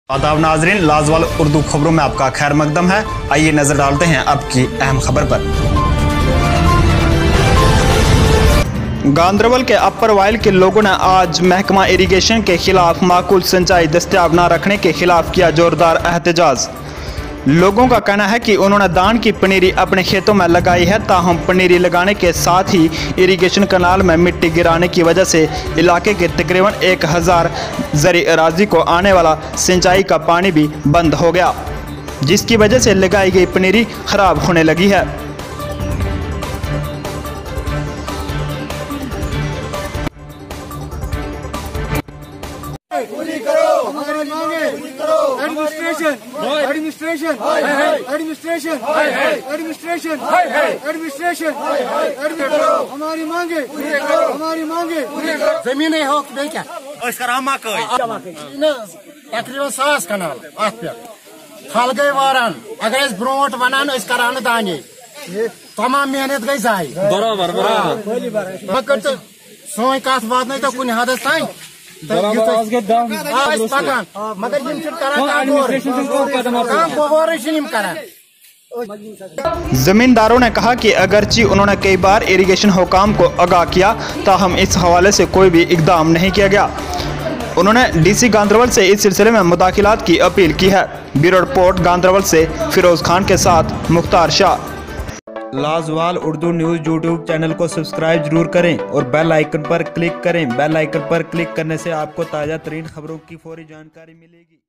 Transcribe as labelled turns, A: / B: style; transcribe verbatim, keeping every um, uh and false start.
A: आदाब नाजरीन, लाजवाल उर्दू खबरों में आपका खैर मकदम है। आइए नजर डालते हैं अब की अहम खबर पर। गांदरबल के अपर वाइल के लोगों ने आज महकमा इरिगेशन के खिलाफ माकूल सिंचाई दस्तयाब न रखने के खिलाफ किया जोरदार एहतजाज। लोगों का कहना है कि उन्होंने धान की पनीरी अपने खेतों में लगाई है, ताहम पनीरी लगाने के साथ ही इरिगेशन कनाल में मिट्टी गिराने की वजह से इलाके के तकरीबन एक हज़ार ज़री अराजी को आने वाला सिंचाई का पानी भी बंद हो गया, जिसकी वजह से लगाई गई पनीरी खराब होने लगी है।
B: पूरी करो हमारी मांगे, administration administration administration administration administration हमारी मांगे हमारी मांगे
C: जमीन हक बे क्या तकरीबन सास कनाल अत पे थल गई वारान अगर ब्रोट वनान करान दाने तमाम मेहनत गई जाय बराबर बराबर मगर तो सोन कत वात तो कुन हदस तान
A: जमींदारों ने कहा कि अगरचे उन्होंने कई बार इरिगेशन हुकाम को आगाह किया, ताहम इस हवाले से कोई भी इकदाम नहीं किया गया। उन्होंने डीसी गांदरबल से इस सिलसिले में मुदाखिलात की अपील की है। ब्यूरो रिपोर्ट गांदरबल से फिरोज खान के साथ Mukhtar Shah. Lajawal Urdu news YouTube channel को सब्सक्राइब जरूर करें और बेल आइकन पर क्लिक करें। बेल आइकन पर क्लिक करने से आपको ताज़ा तरीन खबरों की फौरी जानकारी मिलेगी।